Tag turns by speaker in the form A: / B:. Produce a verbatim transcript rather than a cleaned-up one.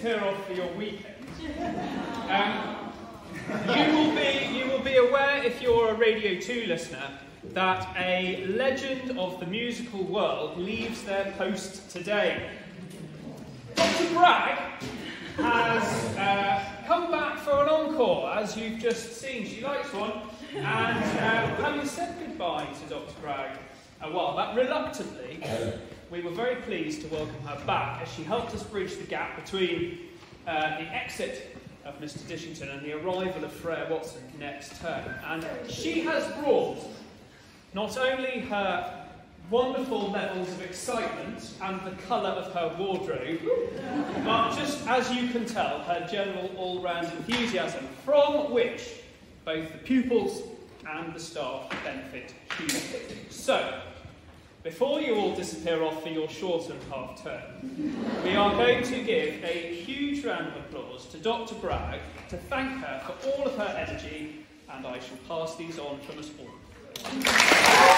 A: disappear off for your weekend, um, you will be you will be aware, if you're a Radio two listener, that a legend of the musical world leaves their post today. Doctor Bragg has uh, come back for an encore, as you've just seen. She likes one, and uh, having said goodbye to Doctor Bragg a while back, reluctantly, we were very pleased to welcome her back as she helped us bridge the gap between uh, the exit of Mister Dishington and the arrival of Freya Watson next term. And she has brought not only her wonderful levels of excitement and the colour of her wardrobe, but just as you can tell, her general all-round enthusiasm, from which both the pupils and the staff benefit hugely. So, before you all disappear off for your shortened half-term, we are going to give a huge round of applause to Doctor Bragg to thank her for all of her energy, and I shall pass these on from us all.